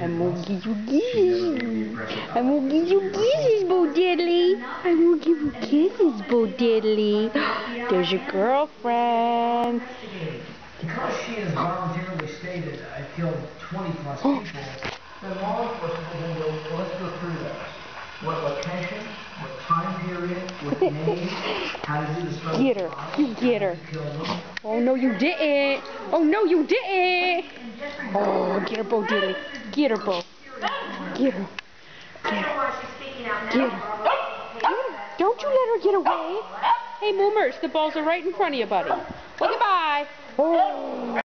I'm Oogie Oogie. I'm Oogie Oogie, Bo Diddley. I'm Oogie Oogie, Bo Diddley. There's your girlfriend. Because she has voluntarily stated, I killed 20 plus people, then law enforcement will then go, well, let's go through that. What location, what time period, what name, how to do the special. Get her. You get her. Oh, no, you didn't. Oh, no, you didn't. Oh, get her, Bo Diddley. Get her, Bo. Get her. Get her. Get her. Don't you let her get away. Hey, Moomers, the balls are right in front of you, buddy. Well, goodbye. Oh.